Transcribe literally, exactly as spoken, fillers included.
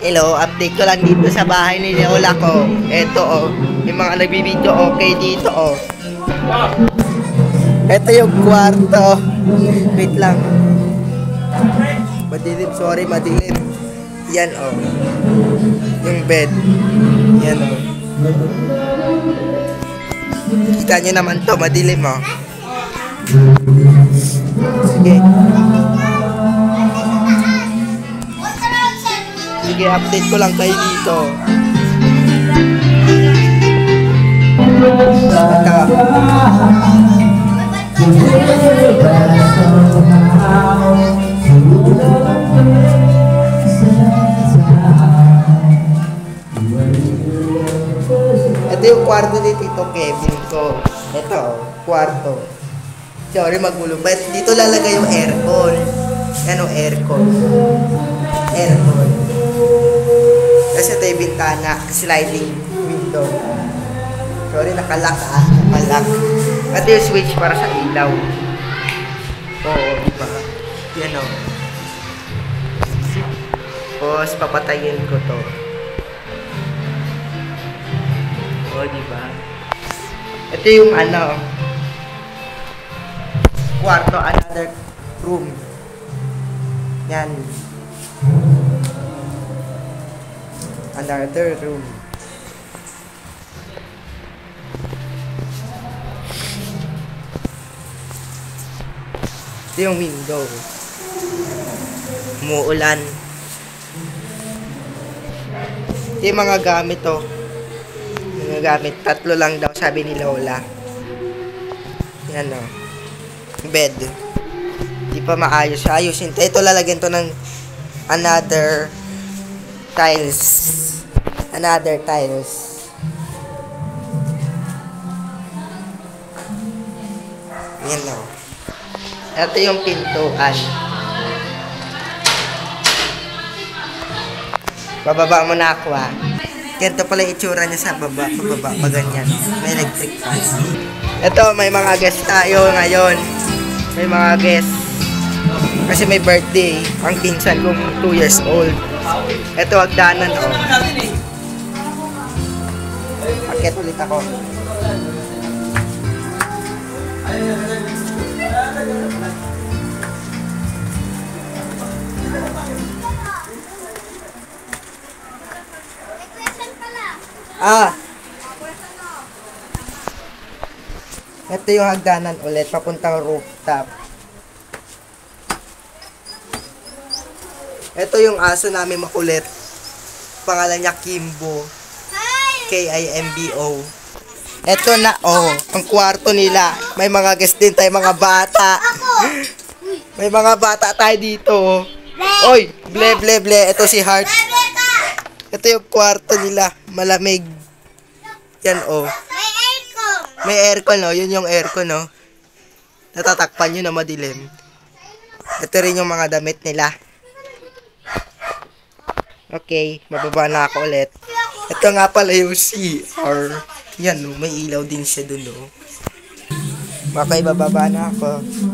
Hello, update ko lang dito sa bahay ni Lola ko. Eto oh, yung mga nagbibideo okay dito oh. Eto yung kwarto. Wait lang. Madilim, sorry, madilim. Yan oh. Yung bed. Yan oh. Kita nyo naman to, madilim oh. Sige. Sige, update ko lang kayo dito. Ito. Ito yung kwarto ni Tito Kevin ko. Ito, kwarto. Sorry, magulo. But dito lalagay yung aircon. Ano aircon? Aircon. Kasi ito yung bintana, sliding window. Sorry, nakalock ah. Nakalock. Ito yung switch para sa ilaw. Oo, diba? Yan o. Tapos, papatayin ko to. Oo, diba? Ito yung ano, kwarto, another room. Yan. Another room. Ito yung window. Umuulan. Ito yung mga gamit to. Mga gamit. Tatlo lang daw sabi ni Lola. Yan o. Bed. Di pa maayos. Ayusin. Ito lalagyan to ng another tiles. Another tiles. Yan o. Ito yung pintuan. Bababa mo na ako ah. Ganito pala itsura niya sa baba. Bababa pa ganyan. May electric fan. Ito, may mga guest tayo ngayon. May mga guest. Kasi may birthday. Ang pinsan kong two years old. Ito, hagdanan oh. Akit ulit ako. Ah. Ito yung hagdanan ulit papuntang rooftop. Ito yung aso namin makulit. Pangalan niya Kimbo. K I M B O. Ito na oh, ang kwarto nila. May mga guest din tayo, mga bata. May mga bata tayo dito. Oy, ble ble ble. Ito si Heart. Ito yung kwarto nila, malamig. Yan oh. May aircon. May aircon oh, yun yung aircon oh. Natatakpan nyo na madilim. Ito rin yung mga damit nila. Okay, mababa na ako ulit. Ito nga pala yung C R. Yan oh, may ilaw din siya dun oh. Okay, bababa na ako.